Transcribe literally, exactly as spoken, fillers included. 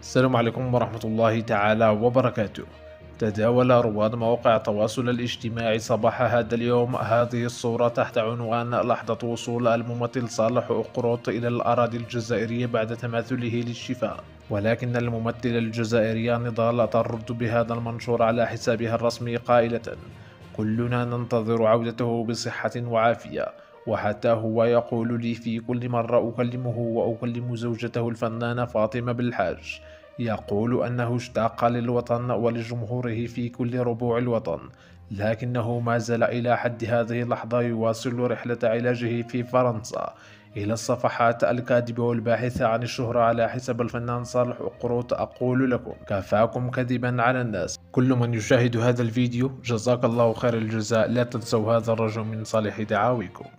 السلام عليكم ورحمة الله تعالى وبركاته. تداول رواد مواقع التواصل الاجتماعي صباح هذا اليوم هذه الصورة تحت عنوان: لحظة وصول الممثل صالح أقروط إلى الأراضي الجزائرية بعد تماثله للشفاء. ولكن الممثلة الجزائرية نضال ترد بهذا المنشور على حسابها الرسمي قائلة: كلنا ننتظر عودته بصحة وعافية. وحتى هو يقول لي في كل مرة أكلمه وأكلم زوجته الفنانة فاطمة بالحاج، يقول أنه اشتاق للوطن ولجمهوره في كل ربوع الوطن، لكنه ما زال إلى حد هذه اللحظة يواصل رحلة علاجه في فرنسا. إلى الصفحات الكاذبة والباحثة عن الشهرة على حساب الفنان صالح أقروط أقول لكم: كفاكم كذبا على الناس. كل من يشاهد هذا الفيديو جزاك الله خير الجزاء، لا تنسوا هذا الرجل من صالح دعاويكم.